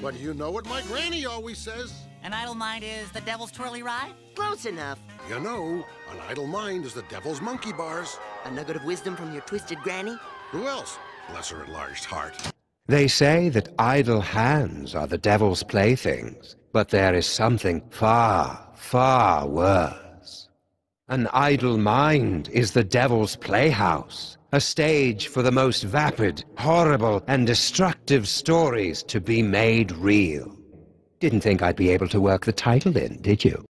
But you know what my granny always says? An idle mind is the devil's twirly ride? Close enough. You know, an idle mind is the devil's monkey bars. A nugget of wisdom from your twisted granny? Who else? Bless her enlarged heart. They say that idle hands are the devil's playthings, but there is something far, far worse. An idle mind is the devil's playhouse, a stage for the most vapid, horrible, and destructive stories to be made real. Didn't think I'd be able to work the title in, did you?